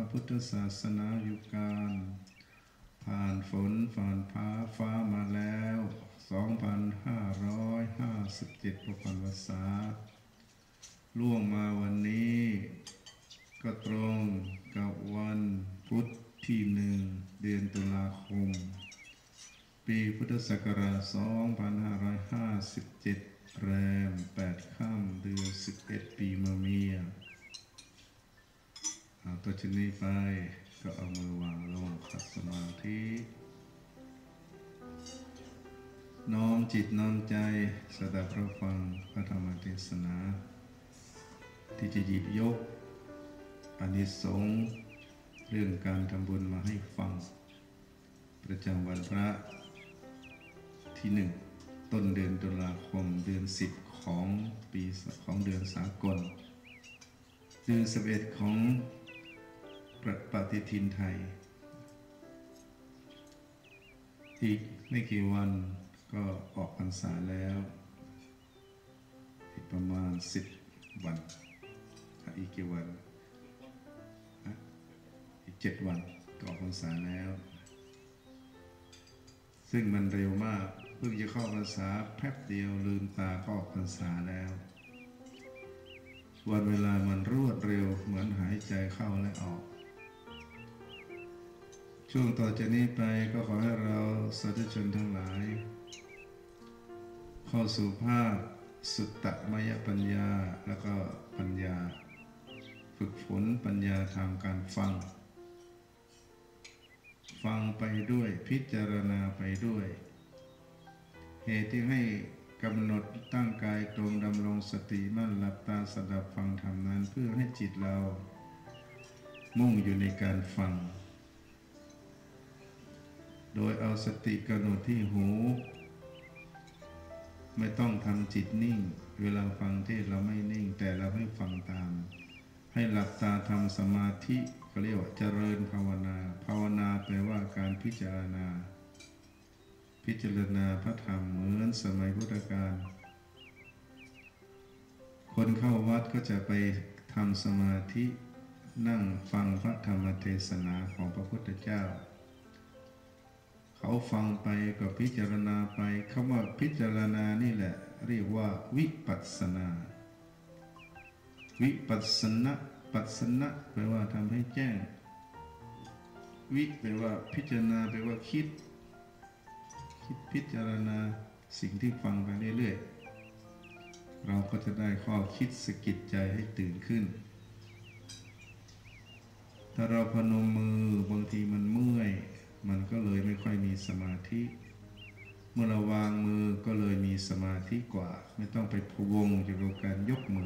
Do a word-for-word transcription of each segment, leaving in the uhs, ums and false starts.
ระพุทธศาสนาอยู่การผ่านฝนผ่านฟ้าฟ้ามาแล้ว สองพันห้าร้อยห้าสิบเจ็ด ประพันวษาล่วงมาวันนี้ก็ตรงกับวันพุธที่หนึ่งเดือนตุลาคมปีพุทธศักราช สองพันห้าร้อยห้าสิบเจ็ด แรม แปด ค่ำเดือนสิบเอ็ด ปีมะเมียเอาตัวชนี้ไปก็เอามือวางลงขัดสมาธิน้อมจิตน้อมใจสดับรับฟังพระธรรมเทศนาที่จะหยิบยกอานิสงส์เรื่องการทำบุญมาให้ฟังประจำวันพระที่หนึ่งต้นเดือนตุลาคมเดือนสิบของปีของเดือนสากลเดือนสิบเอ็ดของปฏิทินไทยอีกไม่กี่วันก็ออกพรรษาแล้วอีกประมาณสิบวันอีกกี่วันอีกเจ็ดวันก็ออกพรรษาแล้วซึ่งมันเร็วมากเพิ่งจะเข้าพรรษาแป๊บเดียวลืมตาก็ออกพรรษาแล้ววันเวลามันรวดเร็วเหมือนหายใจเข้าและออกช่วงต่อจากนี้ไปก็ขอให้เราสาธุชนทั้งหลายเข้าสู่ภาคสุตตมยปัญญาแล้วก็ปัญญาฝึกฝนปัญญาทางการฟังฟังไปด้วยพิจารณาไปด้วยเหตุที่ให้กำหนดตั้งกายตรงดำรงสติมั่นหลับตาสดับฟังธรรมนั้นเพื่อให้จิตเรามุ่งอยู่ในการฟังโดยเอาสติกำหนดที่หูไม่ต้องทำจิตนิ่งเวลาฟังเทศเราไม่นิ่งแต่เราให้ฟังตามให้หลับตาทำสมาธิก็เรียกว่าเจริญภาวนาภาวนาแปลว่าการพิจารณาพิจารณาพระธรรมเหมือนสมัยพุทธกาลคนเข้าวัดก็จะไปทำสมาธินั่งฟังพระธรรมเทศนาของพระพุทธเจ้าเขาฟังไปก็พิจารณาไปคำว่าพิจารณานี่แหละเรียกว่าวิปัสสนาวิปัสสนะปัสสนะแปลว่าทำให้แจ้งวิแปลว่าพิจารณาแปลว่าคิดคิดพิจารณาสิ่งที่ฟังไปเรื่อยๆเราก็จะได้ข้อคิดสะกิดใจให้ตื่นขึ้นถ้าเราพนมมือบางทีมันเมื่อยมันก็เลยไม่ค่อยมีสมาธิเมื่อเราวางมือก็เลยมีสมาธิกว่าไม่ต้องไปพะวงเกี่ยวกับการยกมือ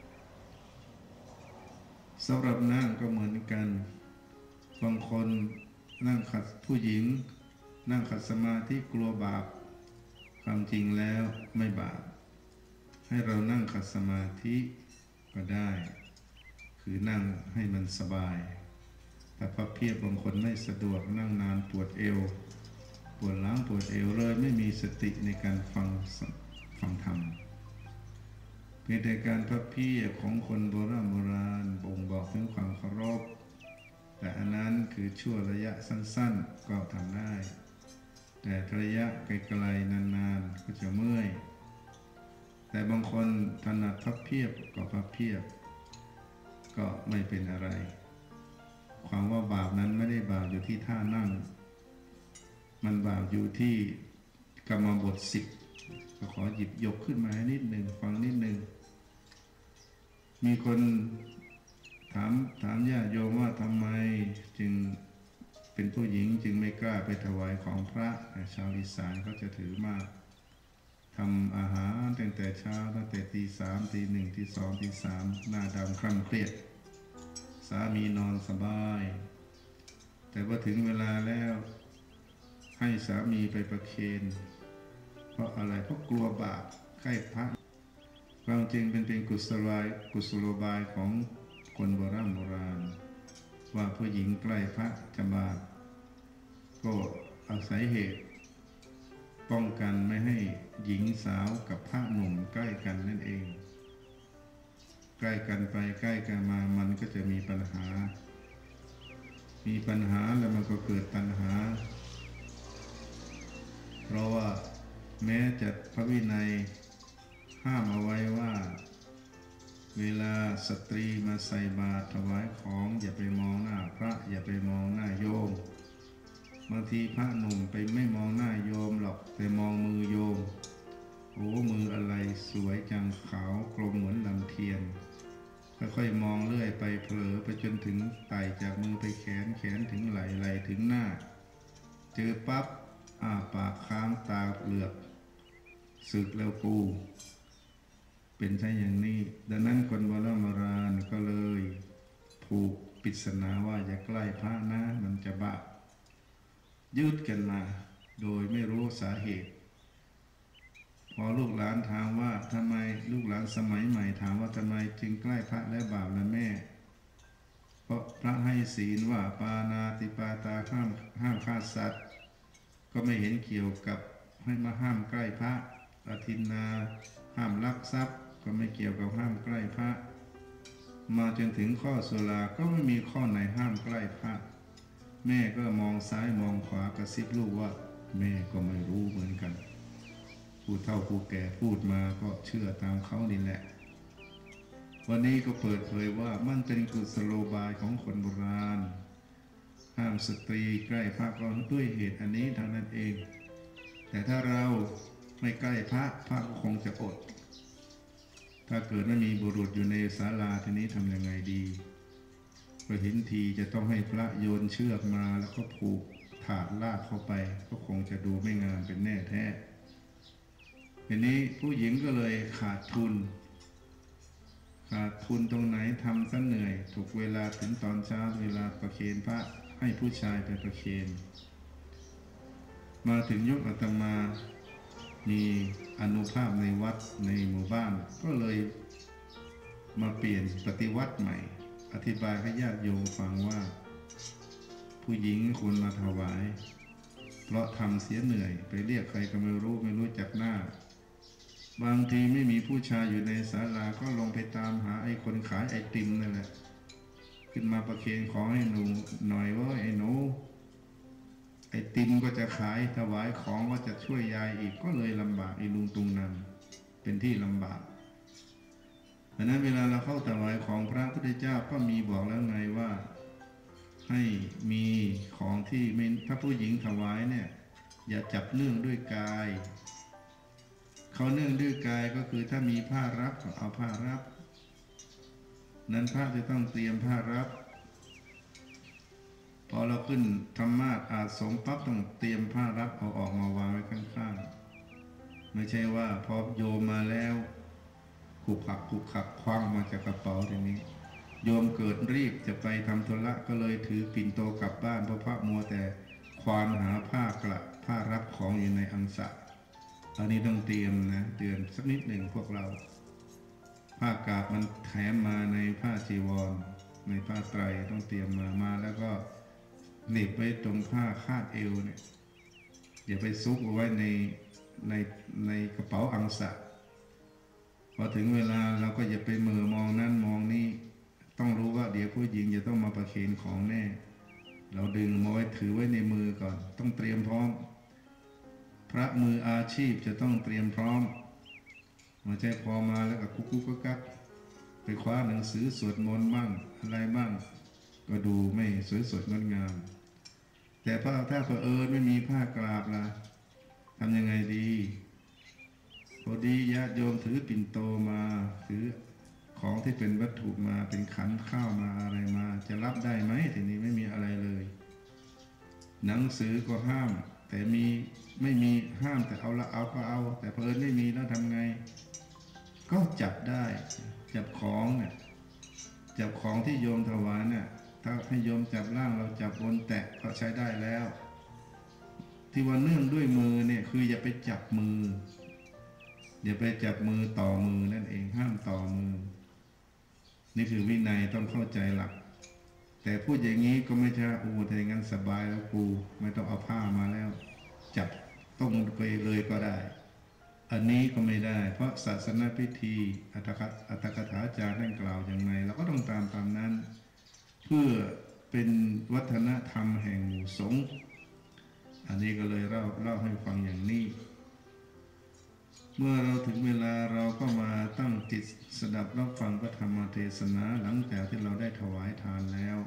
สำหรับนั่งก็เหมือนกันบางคนนั่งขัดผู้หญิงนั่งขัดสมาธิกลัวบาปความจริงแล้วไม่บาปให้เรานั่งขัดสมาธิก็ได้คือนั่งให้มันสบายแต่พระเพียบบางคนไม่สะดวกนั่งนานปวดเอวปวดหลังปวดเอวเลยไม่มีสติในการฟังฟังธรรมเป็นแต่การพระเพียบของคนโบราณโบราณบ่งบอกถึงความเคารพแต่อันนั้นคือชั่วระยะสั้นๆก็ทำได้แต่ระยะไกลๆนานๆก็จะเมื่อยแต่บางคนถนัดพับเพียบก็พับเพียบก็ไม่เป็นอะไรความว่าบาปนั้นไม่ได้บาปอยู่ที่ท่านั่งมันบาปอยู่ที่กรรมบทสิบก็ขอหยิบยกขึ้นมาให้นิดหนึ่งฟังนิดหนึ่งมีคนถามถามญาติโยมว่าทำไมจึงเป็นผู้หญิงจึงไม่กล้าไปถวายของพระชาวอีสานเขาจะถือมากทำอาหารตั้งแต่เช้าตั้งแต่ตีสามตีหนึ่งตีสองตีสามหน้าดำคร่ำเครียดสามีนอนสบายแต่พอถึงเวลาแล้วให้สามีไปประเคนเพราะอะไรเพราะกลัวบาปใกล้พระความจริงเป็นเป็นกุศลายกุศโลบายของคนโบราณโบราณว่าผู้หญิงใกล้พระจะบาปก็อาศัยเหตุป้องกันไม่ให้หญิงสาวกับพระหนุ่มใกล้กันนั่นเอง ใกล้กันไปใกล้กันมามันก็จะมีปัญหามีปัญหาแล้วมันก็เกิดตัณหาเพราะว่าแม้จะพระวินัยห้ามเอาไว้ว่าเวลาสตรีมาใส่บาตรถวายของอย่าไปมองหน้าพระอย่าไปมองหน้าโยมบางทีพระหนุ่มไปไม่มองหน้าโยมหรอกไปมองมือโยมโอ้มืออะไรสวยจังขาวกลมเหมือนลำเทียนค่อยๆมองเรื่อยไปเผลอไปจนถึงไต่จากมือไปแขนแขนถึงไหล่ไหล่ถึงหน้าเจอปั๊บอ้าปากค้างตาเหลือกสึกแล้วกูเป็นใช่อย่างนี้ดังนั้นคนโบราณโบราณก็เลยผูกปริศนาว่าอย่าใกล้พระนะมันจะบาปยืดกันมาโดยไม่รู้สาเหตุพอลูกหลานถามว่าทำไมลูกหลานสมัยใหม่ถามว่าทำไมจึงใกล้พระและบาปและแม่เพราะพระให้ศีลว่าปานาติปาตาห้ามห้ามฆ่าสัตว์ก็ไม่เห็นเกี่ยวกับให้มาห้ามใกล้พระอทินนาห้ามลักทรัพย์ก็ไม่เกี่ยวกับห้ามใกล้พระมาจนถึงข้อสุราก็ไม่มีข้อไหนห้ามใกล้พระแม่ก็มองซ้ายมองขวากระซิบลูกว่าแม่ก็ไม่รู้เหมือนกันผู้เฒ่าผู้แก่พูดมาก็เชื่อตามเขานี่แหละวันนี้ก็เปิดเผยว่ามันเป็นกุศโลบายของคนโบราณห้ามสตรีใกล้พระก็ด้วยเหตุอันนี้ทางนั้นเองแต่ถ้าเราไม่ใกล้พระพระก็คงจะอดถ้าเกิดไม่มีบุรุษอยู่ในศาลาทีนี้ทำยังไงดีก็เห็นทีจะต้องให้พระโยนเชือกมาแล้วก็ผูกถาดลากเข้าไปก็คงจะดูไม่งามเป็นแน่แท้ทีนี้ผู้หญิงก็เลยขาดทุนขาดทุนตรงไหนทำซะเหนื่อยถูกเวลาถึงตอนเช้าเวลาประเคนพระให้ผู้ชายไปประเคนมาถึงยุคอาตมามีอนุภาพในวัดในหมู่บ้านก็เลยมาเปลี่ยนปฏิวัติใหม่อธิบายให้ญาติโยมฟังว่าผู้หญิงควรมาถวายเพราะทำเสียเหนื่อยไปเรียกใครก็ไม่รู้ไม่รู้จักหน้าบางทีไม่มีผู้ชายอยู่ในศาลาก็ลงไปตามหาไอ้คนขายไอติมนั่นแหละขึ้นมาประเคนของให้หนูหน่อยว่าไอ้หนูไอติมก็จะขายถวายของก็จะช่วยยายอีกก็เลยลำบากอีลุงตุงนันเป็นที่ลำบากเพราะนั้นเวลาเราเข้าถวายของพระพุทธเจ้าก็มีบอกแล้วไงว่าให้มีของที่ไม่ถ้าผู้หญิงถวายเนี่ยอย่าจับเนื่องด้วยกายเขาเนื่องด้วยกายก็คือถ้ามีผ้ารับก็เอาผ้ารับนั้นพระจะต้องเตรียมผ้ารับพอเราขึ้นธรรมาสอาสงปั๊บต้องเตรียมผ้ารับเอาออกมาวางไว้ข้างๆไม่ใช่ว่าพอโยมมาแล้วขุกขักขุกขักคว้างมาจากกระเป๋าทีนี้โยมเกิดรีบจะไปทำธุระก็เลยถือปิ่นโตกลับบ้านเพราะพระมัวแต่ควานหาผ้ากระผ้ารับของอยู่ในอังสะอันนี้ต้องเตรียมนะเตือนสักนิดหนึ่งพวกเราผ้ากาบมันแถมมาในผ้าจีวรในผ้าไตรต้องเตรียมมามาแล้วก็เหน็บไว้ตรงผ้าคาดเอวเนี่ยอย่าไปซุกเอาไว้ในในในกระเป๋าอังสะพอถึงเวลาเราก็อย่าไปเหม่อมองนั่นมองนี่ต้องรู้ว่าเดี๋ยวผู้หญิงจะต้องมาประเคนของแน่เราดึงมาไว้ถือไว้ในมือก่อนต้องเตรียมพร้อมพระมืออาชีพจะต้องเตรียมพร้อมมาใช่พอมาแล้วก็กุ๊กกุ๊กกักไปคว้าหนังสือสวดมนต์บ้างอะไรบ้างก็ดูไม่สวยสดงดงามแต่พอถ้าเผอิญไม่มีผ้ากราบล่ะทำยังไงดีพอดีญาติโยมถือปิ่นโตมาถือของที่เป็นวัตถุมาเป็นขันข้าวมาอะไรมาจะรับได้ไหมทีนี้ไม่มีอะไรเลยหนังสือก็ห้ามแต่มีไม่มีห้ามแต่เอาละเอาก็เอาแต่เผอิญไม่มีแล้วทำไงก็จับได้จับของเนี่ยจับของที่โยมถวายเนี่ยถ้าให้โยมจับล่างเราจับบนแตะก็ใช้ได้แล้วที่ว่าเนื่องด้วยมือเนี่ยคืออย่าไปจับมืออย่าไปจับมือต่อมือนั่นเองห้ามต่อมือนี่คือวินัยต้องเข้าใจหลักแต่พูดอย่างนี้ก็ไม่ใช่โอ้ถ้าอย่างนั้นสบายแล้วกูไม่ต้องเอาผ้ามาแล้วจับต้องไปเลยก็ได้อันนี้ก็ไม่ได้เพราะศาสนาพิธีอัตถกอัตถกถาจารย์ท่านกล่าวอย่างไรเราก็ต้องตามตามนั้นเพื่อเเป็นวัฒนธรรมแห่งหมู่สงฆ์อันนี้ก็เลยเล่าเล่าให้ฟังอย่างนี้เมื่อเราถึงเวลาเราก็มาตั้งจิตสดับรับฟังพระธรรมเทศนาหลังจากที่เราได้ถวายทานแล้ว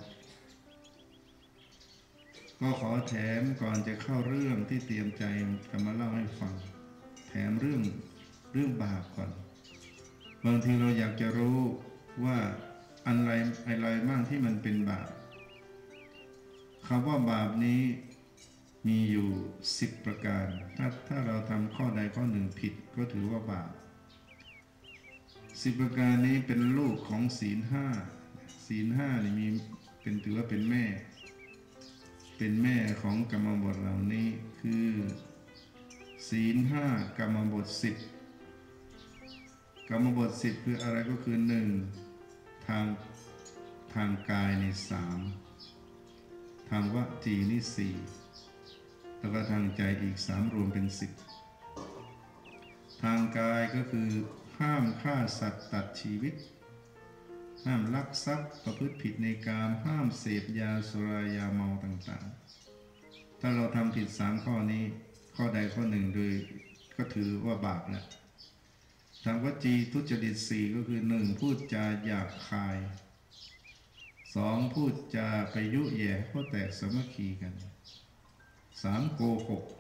ก็ขอแถมก่อนจะเข้าเรื่องที่เตรียมใจจะมาเล่าให้ฟังแถมเรื่องเรื่องบาปก่อนบางทีเราอยากจะรู้ว่าอะไรอะไรบ้างที่มันเป็นบาปคำว่าบาปนี้มีอยู่สิบประการถ้าถ้าเราทำข้อใดข้อหนึ่งผิดก็ถือว่าบาปสิบประการนี้เป็นลูกของศีลห้าศีลห้านี่มีเป็นถือว่าเป็นแม่เป็นแม่ของกรรมบทเหล่านี้คือศีลห้ากรรมบทสิบกรรมบทสิบคืออะไรก็คือหนึ่งทางทางกายในสามทางวจีนี่สี่แล้วก็ทางใจอีกสามรวมเป็นสิบทางกายก็คือห้ามฆ่าสัตว์ตัดชีวิตห้ามลักทรัพย์ประพฤติผิดในกามห้ามเสพยาสุรายาเมาต่างๆถ้าเราทำผิดสามข้อนี้ข้อใดข้อหนึ่งโดยก็ถือว่าบาปแล้วทางวจีทุจริตสี่ก็คือหนึ่งพูดจาหยาบคายสองพูดจาไปยุแย่เพราะแตกสามัคคีกันสามโกหก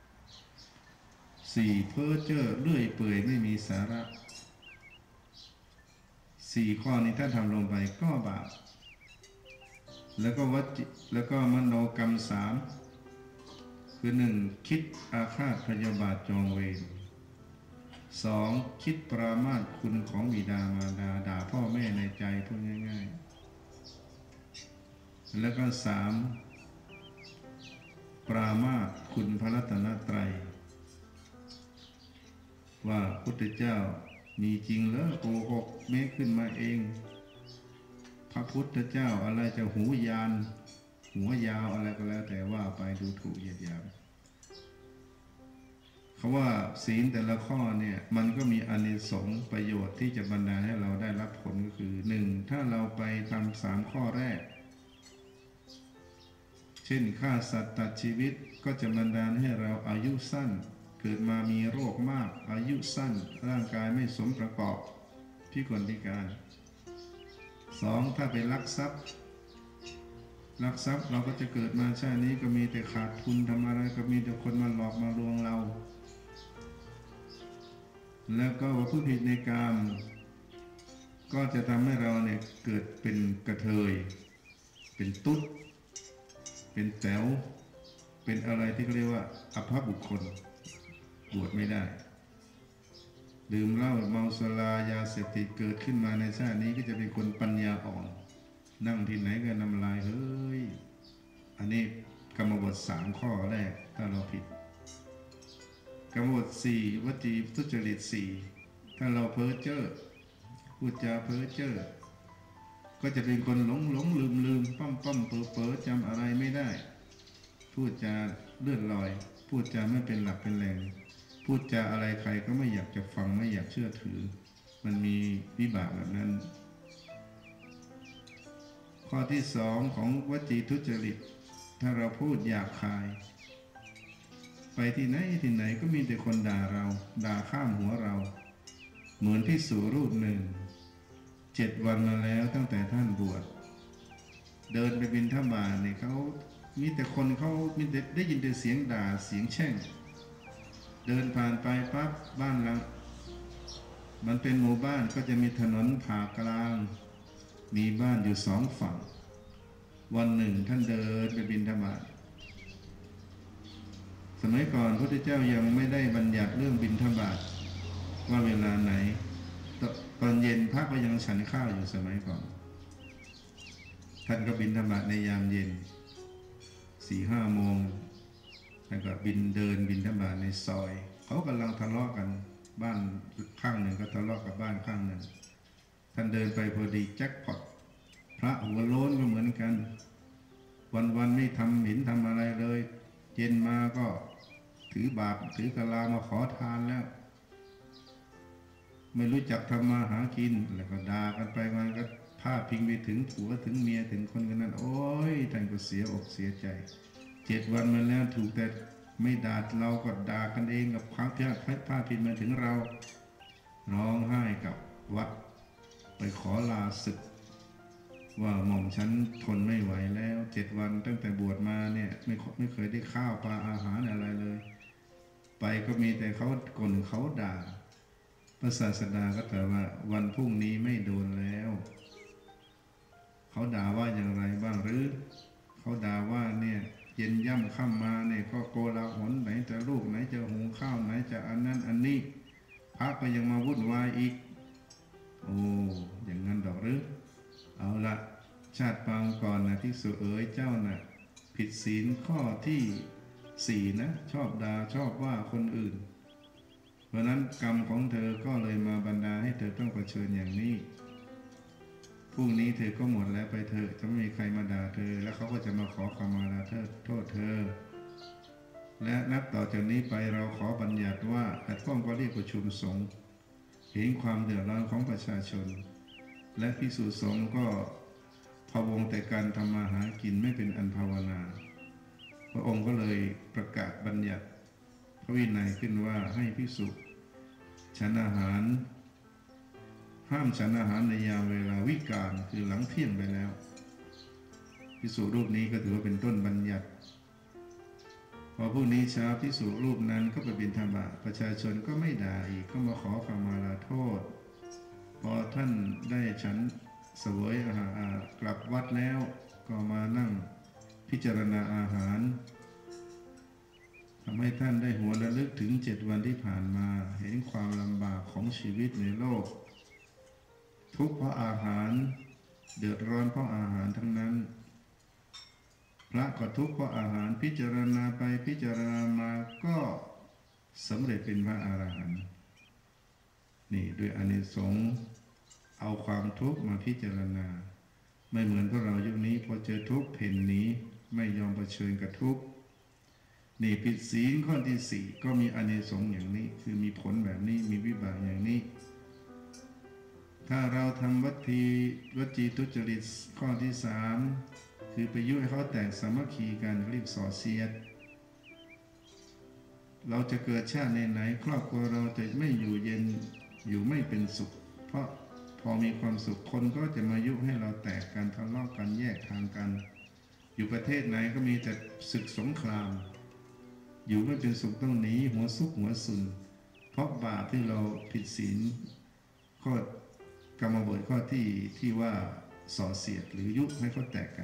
สี่เพ้อเจ้อเลื่อยเปื่อยไม่มีสาระสี่ข้อนี้ถ้าทำลงไปก็บาปแล้วก็วัจิแล้วก็มโนกรรมสามคือหนึ่งคิดอาฆาตพยาบาทจองเวรสองคิดปรามาสคุณของบิดามารดาด่าพ่อแม่ในใจพูดง่ายๆแล้วก็สามปรามาสคุณพระรัตนตรัยว่าพุทธเจ้ามีจริงเหรอโกหกเมฆขึ้นมาเองพระพุทธเจ้าอะไรจะหูยานหัวยาวอะไรก็แล้วแต่ว่าไปดูถูกเหยียดหยามเขาว่าศีลแต่ละข้อเนี่ยมันก็มีอานิสงส์ประโยชน์ที่จะบรรดาให้เราได้รับผลก็คือหนึ่งถ้าเราไปทำสามข้อแรกเช่นฆ่าสัตว์ตัดชีวิตก็จะบรรดาให้เราอายุสั้นเกิดมามีโรคมากอายุสั้นร่างกายไม่สมประกอบพิกลพิการสองถ้าไปลักทรัพย์ลักทรัพย์เราก็จะเกิดมาชาตินี้ก็มีแต่ขาดทุนทำอะไรก็มีแต่คนมาหลอกมาลวงเราแล้วก็ว่าผู้ผิดในกามก็จะทำให้เราเนี่ยเกิดเป็นกระเทยเป็นตุ๊ดเป็นแต๋วเป็นอะไรที่เขาเรียกว่าอภบุคคลบวชไม่ได้ดื่มเหล้าเมาสุรายาเสพติดเกิดขึ้นมาในชาตินี้ก็จะเป็นคนปัญญาอ่อนนั่งที่ไหนก็น้ำลายเฮ้ยอันนี้กรรมบทสามข้อแรกถ้าเราผิดกรรมบทสี่วจีทุจริตสี่ถ้าเราเพ้อเจ้อพูดจาเพ้อเจ้อก็จะเป็นคนหลงหลงลืมลืมปั้มปั้มเป๋อเป๋อจำอะไรไม่ได้พูดจาเลื่อนลอยพูดจาไม่เป็นหลักเป็นแหล่งพูดจาอะไรใครก็ไม่อยากจะฟังไม่อยากเชื่อถือมันมีวิบากแบบนั้นข้อที่สองของวจีทุจริตถ้าเราพูดหยาบคายไปที่ไหนที่ไหนก็มีแต่คนด่าเราด่าข้ามหัวเราเหมือนภิกษุรูปหนึ่งเจ็ดวันมาแล้วตั้งแต่ท่านบวชเดินไปบิณฑบาตเนี่ยเขามีแต่คนเขามีแต่ได้ยินแต่เสียงด่าเสียงแช่งเดินผ่านไปปั๊บบ้านหลังมันเป็นหมู่บ้านก็จะมีถนนผ่ากลางมีบ้านอยู่สองฝั่งวันหนึ่งท่านเดินไปบิณฑบาตสมัยก่อนพระพุทธเจ้ายังไม่ได้บัญญัติเรื่องบิณฑบาตว่าเวลาไหนตอนเย็นพระก็ยังฉันข้าวอยู่สมัยก่อนท่านก็บิณฑบาตในยามเย็นสี่ห้าโมงแล้วก็บินเดินบิณฑบาตในซอยเขากำลังทะเลาะกันบ้านข้างหนึ่งก็ทะเลาะกับบ้านข้างหนึ่งท่านเดินไปพอดีแจ็คพอตพระหัวโล้นก็เหมือนกันวันๆไม่ทำเห็นทำอะไรเลยเย็นมาก็ถือบาตรถือกะลามาขอทานแล้วไม่รู้จักทำมาหากินแล้วก็ด่ากันไปมันก็พาดพิงไปถึงผัวถึงเมียถึงคนกันนั้นโอ้ยท่านก็เสียอกเสียใจเจ็ดวันมาแล้วถูกแต่ไม่ด่าเราก็ด่ากันเองกับความพลาดพลาดพิงมาถึงเราร้องไห้กับวัดไปขอลาศึกว่าหม่อมฉันทนไม่ไหวแล้วเจ็ดวันตั้งแต่บวชมาเนี่ยไม่ไม่เคยได้ข้าวปลาอาหารอะไรเลยไปก็มีแต่เขาก่นเขาด่าพระศาสดาก็ตรัสว่าวันพรุ่งนี้ไม่โดนแล้วเขาด่าว่าอย่างไรบ้างหรือเขาด่าว่าเนี่ยเย็นย่ำค่ำมาเนี่ยก็โกลาหลไหนจะลูกไหนจะหุงข้าวไหนจะอันนั้นอันนี้พระก็ยังมาวุ่นวายอีกโอ้อย่างนั้นดอกหรือเอาละชาติปางก่อนนะภิกษุเอ๋ยเจ้าน่ะผิดศีลข้อที่สี่นะชอบด่าชอบว่าคนอื่นเพราะนั้นกรรมของเธอก็เลยมาบันดาให้เธอต้องเผชิญอย่างนี้พรุ่งนี้เธอก็หมดแล้วไปเถอะจะไม่มีใครมาด่าเธอแล้วเขาก็จะมาขอขมาลาโทษเธอและนับต่อจากนี้ไปเราขอบัญญัติว่าขัดข้องก็เรียกประชุมสงฆ์เห็นความเดือดร้อนของประชาชนและภิกษุสงฆ์ก็พะวงแต่การทำมาหากินไม่เป็นอันภาวนาพระองค์ก็เลยประกาศบัญญัติพระวินัยขึ้นว่าให้ภิกษุฉันอาหารห้ามฉันอาหารในยามเวลาวิกาลคือหลังเที่ยงไปแล้วภิกษุรูปนี้ก็ถือว่าเป็นต้นบัญญัติพอพรุ่งนี้เช้าภิกษุรูปนั้นก็ไปบิณฑบาตประชาชนก็ไม่ด่าอีกก็มาขอขมาลาโทษพอท่านได้ฉันเสวยอาหารกลับวัดแล้วก็มานั่งพิจารณาอาหารทำให้ท่านได้หัวระลึกถึงเจ็ดวันที่ผ่านมาเห็นความลำบากของชีวิตในโลกทุกข์เพราะอาหารเดือดร้อนเพราะอาหารทั้งนั้นพระก็ทุกข์เพราะอาหารพิจารณาไปพิจารณามาก็สำเร็จเป็นพระอรหันต์นี่ด้วยอานิสงส์เอาความทุกข์มาพิจารณาไม่เหมือนพวกเรายุคนี้พอเจอทุกข์เพ่นหนีไม่ยอมเผชิญกับทุกข์นี่ผิดศีลข้อที่สี่ก็มีอานิสงส์อย่างนี้คือมีผลแบบนี้มีวิบากอย่างนี้ถ้าเราทำวัตถีวจีทุจริตข้อที่สามคือไปยุให้เขาแตกสามัคคีกันเรียกส่อเสียดเราจะเกิดชาติไหนๆครอบครัวเราจะไม่อยู่เย็นอยู่ไม่เป็นสุขเพราะพอมีความสุขคนก็จะมายุให้เราแตกกันทะเลาะกันแยกทางกันอยู่ประเทศไหนก็มีแต่ศึกสงครามอยู่ไม่เป็นสุขต้องหนีหัวซุกหัวซุนเพราะบาปที่เราผิดศีลข้อกรรมบทข้อที่ที่ว่าส่อเสียดหรือยุให้เขาแตกกัน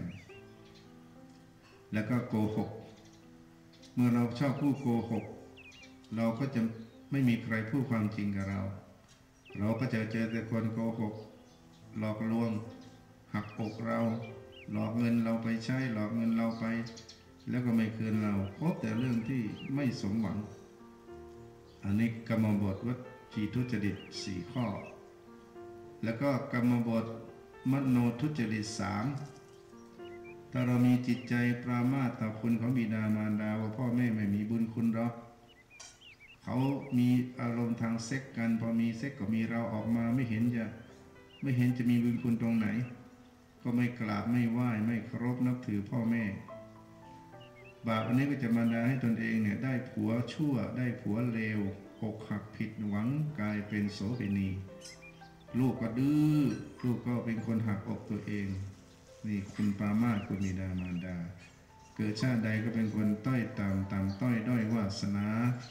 แล้วก็โกหกเมื่อเราชอบพูดโกหกเราก็จะไม่มีใครพูดความจริงกับเราเราก็จะเจอแต่คนโกหกหลอกลวงหักอกเราหลอกเงินเราไปใช้หลอกเงินเราไปแล้วก็ไม่คืนเราพบแต่เรื่องที่ไม่สมหวังอันนี้กรรมบทวจีทุจริตสี่ข้อแล้วก็กรรมบทมโนทุจริตสามถ้าเรามีจิตใจปรามาสต่อคุณของบิดามารดาว่าพ่อแม่ไม่มีบุญคุณหรอกเขามีอารมณ์ทางเซ็กกันพอมีเซ็กก็มีเราออกมาไม่เห็นจะไม่เห็นจะมีบุญคุณตรงไหนก็ไม่กราบไม่ไหว้ไม่เคารพนับถือพ่อแม่บาปอันนี้ก็จะบันดาลให้ตนเองเนี่ยได้ผัวชั่วได้ผัวเลวอกหักผิดหวังกลายเป็นโสเภณีลูกก็ดื้อลูกก็เป็นคนหักอกตัวเองนี่คุณปรามาสคุณบิดามารดาเกิดชาติใดก็เป็นคนต้อยต่ำต่ำต้อยด้อยวาสนา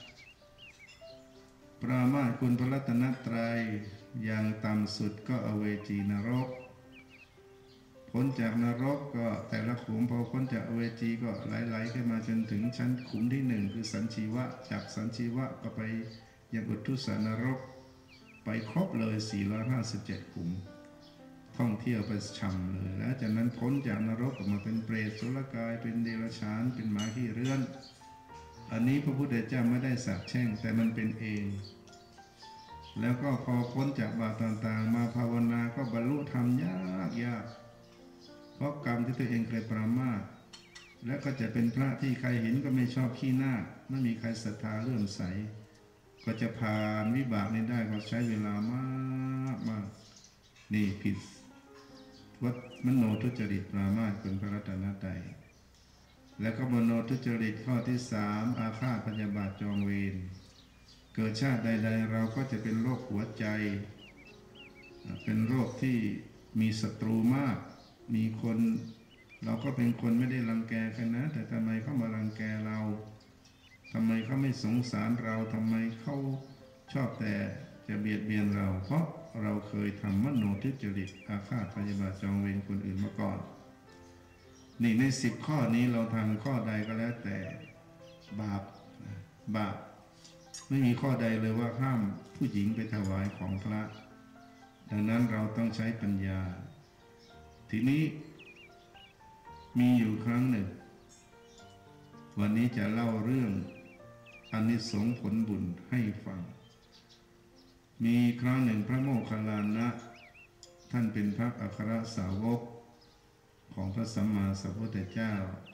ปรามาสคุณพระรัตนตรัยอย่างต่ำสุดก็อเวจีนรกพ้นจากนรกก็แต่ละขุมพอพ้นจากอเวจีก็ไหลๆขึ้นมาจนถึงชั้นขุมที่หนึ่งคือสันชีวะจากสันชีวะก็ไปยังอุทุสานรกไปครบเลยสี่ร้อยห้าสิบเจ็ดขุมท่องเที่ยวไปช่ำเลยแล้วจากนั้นพ้นจากนรกออกมาเป็นเปรตสุรกายเป็นเดรัจฉานเป็นหมาขี้เรือนอันนี้พระพุทธเจ้าไม่ได้สาปแช่งแต่มันเป็นเองแล้วก็พอพ้นจากบาปต่างๆมาภาวนาก็บรรลุธรรมยากยากเพราะกรรมที่ตัวเองเคยปรามาสและก็จะเป็นพระที่ใครเห็นก็ไม่ชอบขี้หน้าไม่มีใครศรัทธาเลื่อมใสก็จะผ่านวิบากนี้ได้ก็ใช้เวลามากมากนี่ผิดวัดมโนทุจริตปรามาสคุณพระรัตนตรัยแล้วก็มโนทุจริตข้อที่สามอาฆาตพยาบาทจองเวรเกิดชาติใดๆเราก็จะเป็นโรคหัวใจเป็นโรคที่มีศัตรูมากมีคนเราก็เป็นคนไม่ได้รังแกกันนะแต่ทำไมเขามารังแกเราทำไมเขาไม่สงสารเราทำไมเขาชอบแต่จะเบียดเบียนเราเพราะเราเคยทำมโนทุจริตอาฆาตพยาบาทจองเวรคนอื่นมาก่อนนี่ในสิบข้อนี้เราทำข้อใดก็แล้วแต่บาปบาปไม่มีข้อใดเลยว่าห้ามผู้หญิงไปถวายของพระดังนั้นเราต้องใช้ปัญญาทีนี้มีอยู่ครั้งหนึ่งวันนี้จะเล่าเรื่องอานิสงส์ผลบุญให้ฟังมีครั้งหนึ่งพระโมคคัลลานะท่านเป็นพระอัครสาวกของพระสัมมาสัมพุทธเจ้า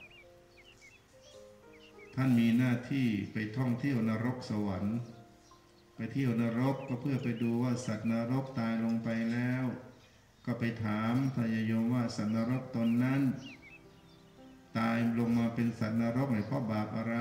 ท่านมีหน้าที่ไปท่องเที่ยวนรกสวรรค์ไปเที่ยวนรกก็เพื่อไปดูว่าสัตว์นรกตายลงไปแล้วก็ไปถามพญายมว่าสัตว์นรกตนนั้นตายลงมาเป็นสัตว์นรกเพราะบาปอะไร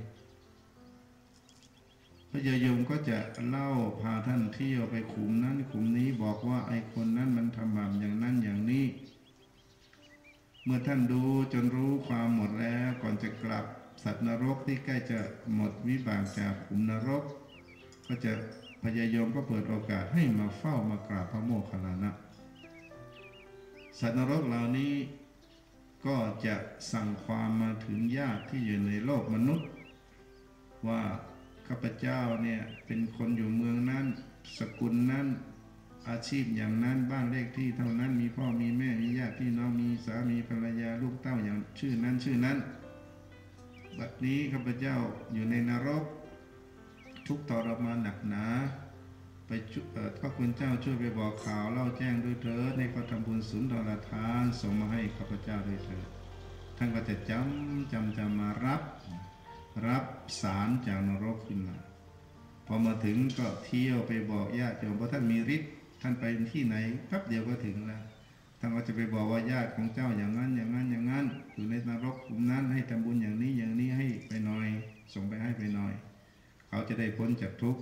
พญายมก็จะเล่าพาท่านเที่ยวไปขุมนั้นขุมนี้บอกว่าไอ้คนนั้นมันทำบาปอย่างนั้นอย่างนี้เมื่อท่านดูจนรู้ความหมดแล้วก่อนจะกลับสัตว์นรกที่ใกล้จะหมดวิบากจากขุมนรกก็จะพญายมก็เปิดโอกาสให้มาเฝ้ามากราบพระโมคคัลลานะสัตว์นรกเหล่านี้ก็จะสั่งความมาถึงญาติที่อยู่ในโลกมนุษย์ว่าข้าพเจ้าเนี่ยเป็นคนอยู่เมืองนั้นสกุลนั้นอาชีพอย่างนั้นบ้านเลขที่เท่านั้นมีพ่อมีแม่มีญาติพี่น้องมีสามีภรรยาลูกเต้าอย่างชื่อนั้นชื่อนั้นบัดนี้ข้าพเจ้าอยู่ในนรกทุกข์ทรมานหนักหนาไปพระคุณเจ้าช่วยไปบอกข่าวเล่าแจ้งด้วยเถิดในเขาทำบุญสุนทรทานส่งมาให้ข้าพเจ้าด้วยเถิดท่านก็จะจำจำจำมารับรับสารจากนรกขึ้นมาพอมาถึงก็เที่ยวไปบอกญาติโยมเพราะท่านมีฤทธิ์ท่านไปที่ไหนแป๊บเดียวก็ถึงแล้วท่านก็จะไปบอกว่าญาติของเจ้าอย่างนั้นอย่างนั้นอย่างนั้นอยู่ในนรกกลุ่มนั้นให้ทำบุญอย่างนี้อย่างนี้ให้ไปหน่อยส่งไปให้ไปหน่อยเขาจะได้พ้นจากทุกข์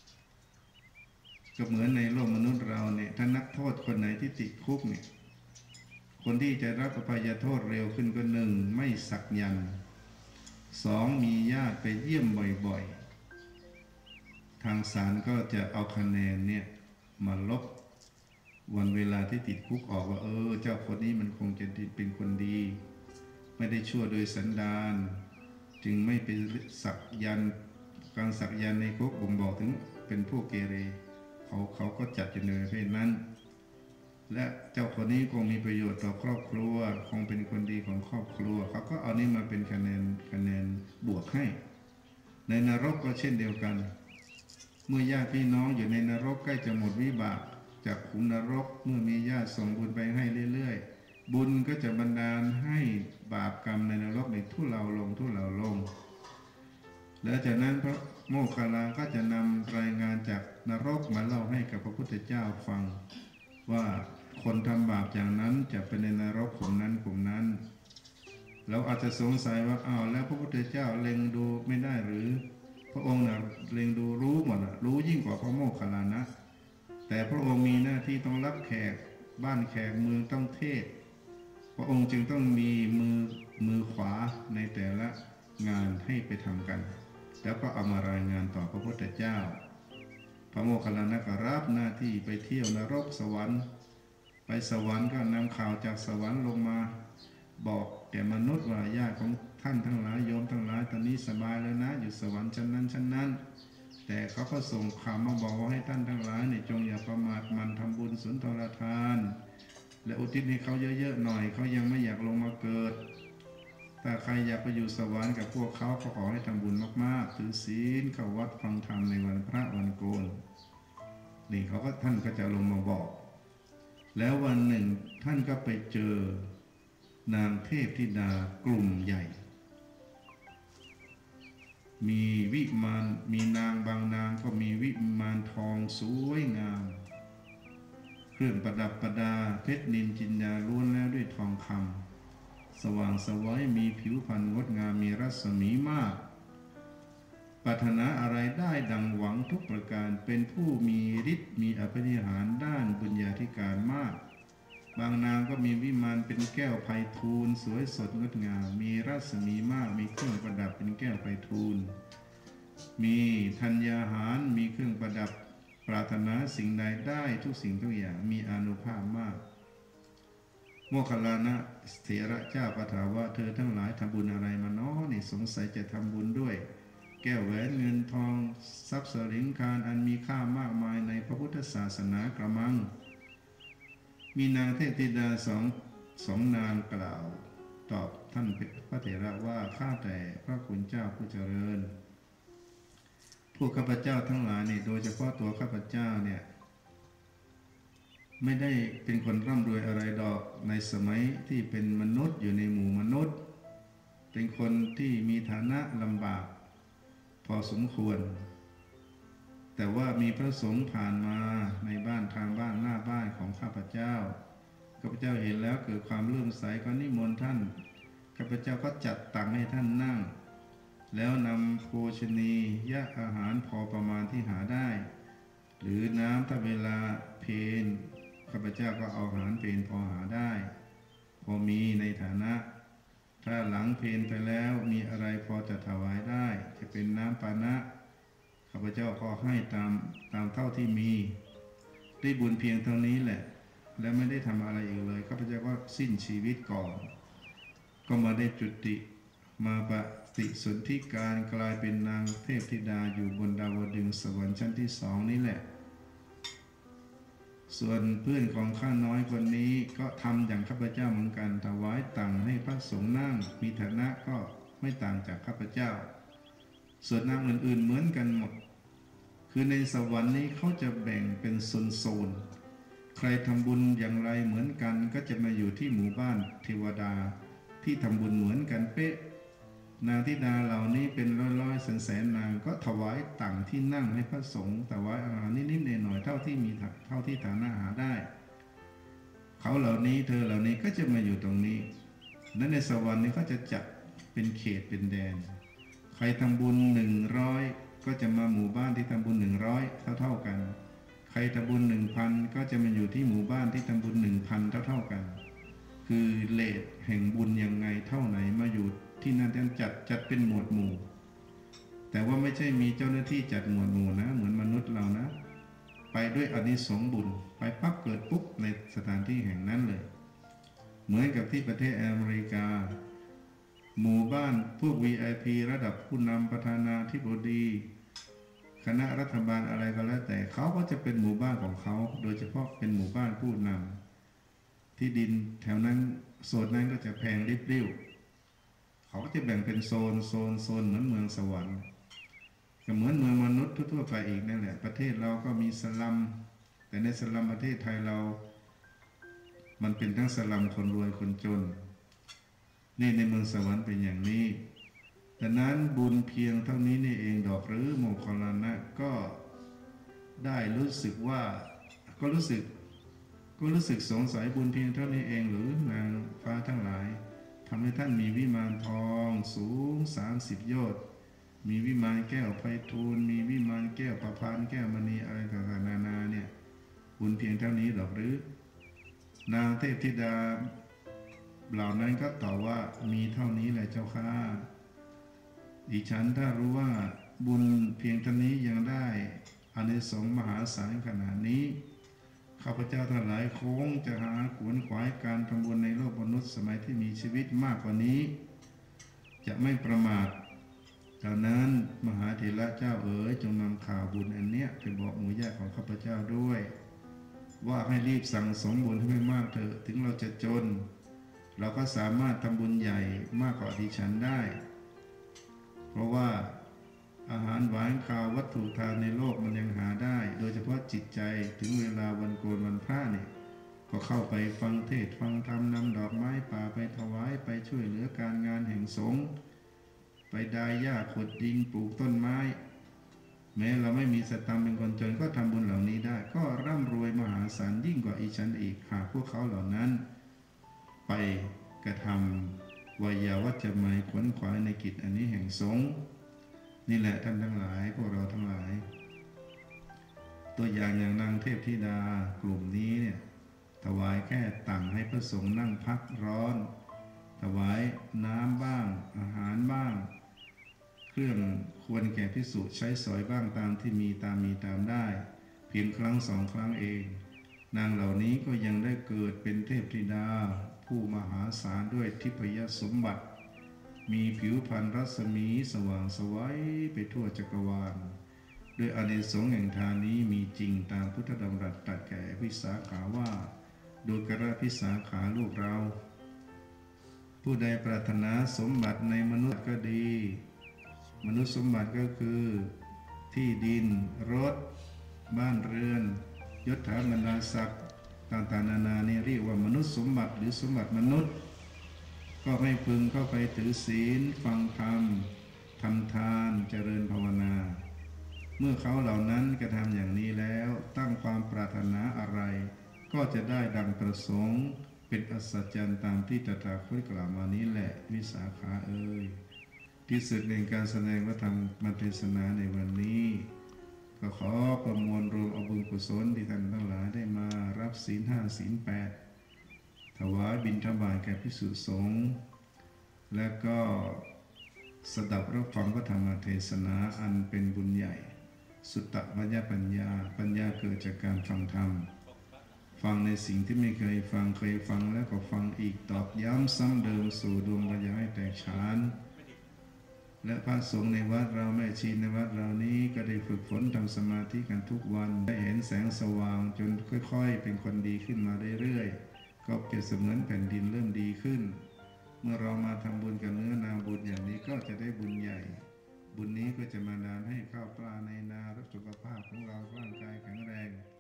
ก็เหมือนในโลกมนุษย์เราเนี่ยถ้านักโทษคนไหนที่ติดคุกเนี่ยคนที่จะรับอภัยโทษเร็วขึ้นก็หนึ่งไม่สักยันต์สองมีญาติไปเยี่ยมบ่อยๆทางศาลก็จะเอาคะแนนเนี่ยมาลบวันเวลาที่ติดคุกออกว่าเออเจ้าคนนี้มันคงจะเป็นคนดีไม่ได้ชั่วโดยสันดานจึงไม่ไปสักยันต์การสักยันต์ในคุกบ่งบอกถึงเป็นผู้เกเรเขาเขาก็จัดอยู่ในประเภทนั้นและเจ้าคนนี้คงมีประโยชน์ต่อครอบครัวคงเป็นคนดีของครอบครัวเขาก็เอานี้มาเป็นคะแนนคะแนนบวกให้ในนรกก็เช่นเดียวกันเมื่อญาติพี่น้องอยู่ในนรกใกล้จะหมดวิบากจากขุมนรกเมื่อมีญาติส่งบุญไปให้เรื่อยๆบุญก็จะบันดาลให้บาปกรรมในนรกในทุเลาลงทุเลาลงแล้วจากนั้นพระโมคคัลลาก็จะนำรายงานจากนรกมาเล่าให้กับพระพุทธเจ้าฟังว่าคนทำบาปอย่างนั้นจะเป็นในนรกกลุ่มนั้นกลุ่มนั้นเราอาจจะสงสัยว่าอ้าวแล้วพระพุทธเจ้าเล็งดูไม่ได้หรือพระองค์น่ะเล็งดูรู้หมดรู้ยิ่งกว่าพระโมคคัลลานะแต่พระองค์มีหน้าที่ต้องรับแขกบ้านแขกเมืองต้องเทศพระองค์จึงต้องมีมือมือขวาในแต่ละงานให้ไปทำกันแล้วก็เอามารายงานต่อพระพุทธเจ้าพระโมคคัลลานะก็รับหน้าที่ไปเที่ยวนรกสวรรค์ไปสวรรค์ก็นำข่าวจากสวรรค์ลงมาบอกแก่มนุษย์ว่าญาติของท่านทั้งหลายโยมทั้งหลายตอนนี้สบายแล้วนะอยู่สวรรค์ชั้นนั้นชั้นนั้นแต่เขาก็ส่งข่าวมาบอกว่าให้ท่านทั้งหลายเนี่ยจงอย่าประมาทมันทำบุญสุนทรทานและอุทิศให้เขาเยอะๆหน่อยเขายังไม่อยากลงมาเกิดถ้าใครอยากไปอยู่สวรรค์กับพวกเขาก็ขอให้ทำบุญมากๆถือศีลเข้าวัดฟังธรรมในวันพระวันโกนนี่เขาก็ท่านก็จะลงมาบอกแล้ววันหนึ่งท่านก็ไปเจอนางเทพธิดากลุ่มใหญ่มีวิมานมีนางบางนางก็มีวิมานทองสวยงามเครื่องประดับประดาเพชรนินจินดาล้วนแล้วด้วยทองคำสว่างสวัยมีผิวพรรณงดงามมีรัศมีมากปรารถนาอะไรได้ดังหวังทุกประการเป็นผู้มีฤทธิ์มีอภินิหารด้านบุญญาธิการมากบางนางก็มีวิมานเป็นแก้วไพฑูรย์สวยสดงดงามมีรัศมีมากมีเครื่องประดับเป็นแก้วไพฑูรย์มีธัญญาหารมีเครื่องประดับปรารถนาสิ่งใดได้ทุกสิ่งทุกอย่างมีอานุภาพมากโมคคัลลานะเถระเจ้าประถามว่าเธอทั้งหลายทำบุญอะไรมาน้อนี่สงสัยจะทำบุญด้วยแก้วแหวนเงินทองทรัพย์สริงคารอันมีค่ามากมายในพระพุทธศาสนากระมังมีนางเทพธิดาสองสองนางกล่าวตอบท่านพระเถระว่าข้าแต่พระคุณเจ้าผู้เจริญพวกข้าพเจ้าทั้งหลายเนี่ยโดยเฉพาะตัวข้าพเจ้าเนี่ยไม่ได้เป็นคนร่ำรวยอะไรดอกในสมัยที่เป็นมนุษย์อยู่ในหมู่มนุษย์เป็นคนที่มีฐานะลำบากพอสมควรแต่ว่ามีพระสงฆ์ผ่านมาในบ้านทางบ้านหน้าบ้านของข้าพเจ้าข้าพเจ้าเห็นแล้วเกิดความเลื่อมใสก็นิมนต์ท่านข้าพเจ้าก็จัดตักให้ท่านนั่งแล้วนำโภชนียะอาหารพอประมาณที่หาได้หรือน้ำถ้าเวลาเพลข้าพเจ้าก็เอาอาหารเพลพอหาได้พอมีในฐานะถ้าหลังเพลไปแล้วมีอะไรพอจะถวายได้จะเป็นน้ำปานะข้าพเจ้าก็ให้ตามตามเท่าที่มีได้บุญเพียงเท่านี้แหละและไม่ได้ทำอะไรอีกเลยข้าพเจ้าก็สิ้นชีวิตก่อนก็มาได้จุติมาปฏิสนธิการกลายเป็นนางเทพธิดาอยู่บนดาวดึงส์สวรรค์ชั้นที่สองนี่แหละส่วนเพื่อนของข้าน้อยคนนี้ก็ทำอย่างข้าพเจ้าเหมือนกันถวายตังให้พระสงฆ์นั่งมีฐานะก็ไม่ต่างจากข้าพเจ้าส่วนนางอื่นๆเหมือนกันหมดคือในสวรรค์นี้เขาจะแบ่งเป็นโซนๆใครทำบุญอย่างไรเหมือนกันก็จะมาอยู่ที่หมู่บ้านเทวดาที่ทำบุญเหมือนกันเป๊ะนางธิดาเหล่านี้เป็นร้อยๆแสนๆนางก็ถวายตังที่นั่งให้พระสงฆ์ถวายอาหารนิดๆหน่อยๆเท่าที่มีเท่าที่ฐานะหาได้เขาเหล่านี้เธอเหล่านี้ก็จะมาอยู่ตรงนี้นั้นในสวรรค์นี้เขาจะจัดเป็นเขตเป็นแดนใครทำบุญหนึ่งร้อยก็จะมาหมู่บ้านที่ทำบุญหนึ่งร้อยเท่าๆกันใครทำบุญหนึ่งพันก็จะมาอยู่ที่หมู่บ้านที่ทำบุญหนึ่งพันเท่าๆกันคือเลทแห่งบุญยังไงเท่าไหนมาอยู่ที่นั่นท่านจัดจัดเป็นหมวดหมู่แต่ว่าไม่ใช่มีเจ้าหน้าที่จัดหมวดหมู่นะเหมือนมนุษย์เรานะไปด้วยอานิสงส์บุญไปปั๊บเกิดปุ๊บในสถานที่แห่งนั้นเลยเหมือนกับที่ประเทศอเมริกาหมู่บ้านพวก วี ไอ พี ระดับผู้นำประธานาธิบดีคณะรัฐบาลอะไรก็แล้วแต่เขาก็จะเป็นหมู่บ้านของเขาโดยเฉพาะเป็นหมู่บ้านผู้นำที่ดินแถวนั้นโซนนั้นก็จะแพงริบริ่วเขาก็จะแบ่งเป็นโซนโซนโซนเหมือนเมืองสวรรค์ก็เหมือนเมืองมนุษย์ทั่วๆไปอีกนั่นแหละประเทศเราก็มีสลัมแต่ในสลัมประเทศไทยเรามันเป็นทั้งสลัมคนรวยคนจนนี่ในเมืองสวรรค์เป็นอย่างนี้ดังนั้นบุญเพียงเท่านี้นี่เองดอกหรือโมคคัลลานะก็ได้รู้สึกว่าก็รู้สึกก็รู้สึกสงสัยบุญเพียงเท่านี้เองหรือนางฟ้าทั้งหลายทำให้ท่านมีวิมานทองสูงสามสิบโยชน์มีวิมานแก้วไพฑูรย์มีวิมานแก้วประพานแก้วมณีอะไรต่างๆนานาเนี่ยบุญเพียงเท่านี้หรอกหรือนางเทพธิดาเหล่านั้นก็ตอบว่ามีเท่านี้แหละเจ้าค่ะดิฉันถ้ารู้ว่าบุญเพียงเท่านี้ยังได้อานิสงส์มหาศาลขนาดนี้ข้าพเจ้าทั้งหลายคงจะหาขวนขวายการทำบุญในโลกมนุษย์สมัยที่มีชีวิตมากกว่านี้จะไม่ประมาทดังนั้นมหาเถระเจ้าเอ๋ยจงนำข่าวบุญอันเนี้ยไปบอกหมู่ญาติของข้าพเจ้าด้วยว่าให้รีบสั่งสมบุญให้มากเถอะถึงเราจะจนเราก็สามารถทำบุญใหญ่มากกว่าดิฉันได้เพราะว่าอาหารหวานข้าววัตถุทานในโลกมันยังหาได้โดยเฉพาะจิตใจถึงเวลาวันโกนวันพระเนี่ยก็เข้าไปฟังเทศฟังธรรมนำดอกไม้ป่าไปถวายไปช่วยเหลือการงานแห่งสงฆ์ไปดายหญ้าขุดดินปลูกต้นไม้แม้เราไม่มีสตังค์เป็นคนจนก็ทำบุญเหล่านี้ได้ก็ร่ำรวยมหาศาลยิ่งกว่าอีฉันอีกหากพวกเขาเหล่านั้นไปกระทำวิยาวัจจะหมายขวนขวายในกิจอันนี้แห่งสงฆ์นี่แหละท่านทั้งหลายพวกเราทั้งหลาย ตัวอย่างอย่างนางเทพธิดากลุ่มนี้เนี่ยถวายแค่ตั่งให้พระสงฆ์นั่งพักร้อนถวายน้ำบ้างอาหารบ้างเครื่องควรแก่ภิกษุใช้สอยบ้างตามที่มีตามมีตามได้เพียงครั้งสองครั้งเองนางเหล่านี้ก็ยังได้เกิดเป็นเทพธิดาผู้มหาศาลด้วยทิพยสมบัติมีผิวพรรณรัศมีสว่างไสวไปทั่วจักรวาลโดยอานิสงส์แห่งทานนี้มีจริงตามพุทธดำรัสตรัสแก่วิสาขาว่าโดยกระพิสาขาลูกเราผู้ใดปรารถนาสมบัติในมนุษย์ก็ดีมนุษย์สมบัติก็คือที่ดินรถบ้านเรือนยศถาบรรดาศักดิ์ต่างๆนานานี่เรียกว่ามนุษย์สมบัติหรือสมบัติมนุษย์ก็ให้พึงเข้าไปถือศีลฟังธรรมทำทานเจริญภาวนาเมื่อเขาเหล่านั้นกระทำอย่างนี้แล้วตั้งความปรารถนาอะไรก็จะได้ดังประสงค์เป็นอัศจรรย์ตามที่ตถาคตกล่าวมานี้แหละวิสาขาเอ่ยที่สุดในการแสดงพระธรรมเทศนาในวันนี้ก็ขอประมวลรวมเอาบุญกุศลที่ท่านทั้งหลายได้มารับศีลห้าศีลแปดถวายบิณฑบาตแก่ภิกษุสงฆ์และก็สดับรับฟังพระธรรมเทศนาอันเป็นบุญใหญ่สุตตะญปัญญาปัญญาเกิดจากการฟังธรรมฟังในสิ่งที่ไม่เคยฟังเคยฟังแล้วก็ฟังอีกตอบย้ำซ้ำเดิมสู่ดวงปัญญาให้แตกฉานและพระสงฆ์ในวัดเราแม่ชีในวัดเรานี้ก็ได้ฝึกฝนทำสมาธิกันทุกวันได้เห็นแสงสว่างจนค่อยๆเป็นคนดีขึ้นมาเรื่อยๆก็เปรียบเสมือนแผ่นดินเริ่มดีขึ้นเมื่อเรามาทำบุญกับเนื้อนาบุญอย่างนี้ก็จะได้บุญใหญ่บุญนี้ก็จะมานานให้ข้าวปลาในนารักสุขภาพของเราร่างกายแข็งแรง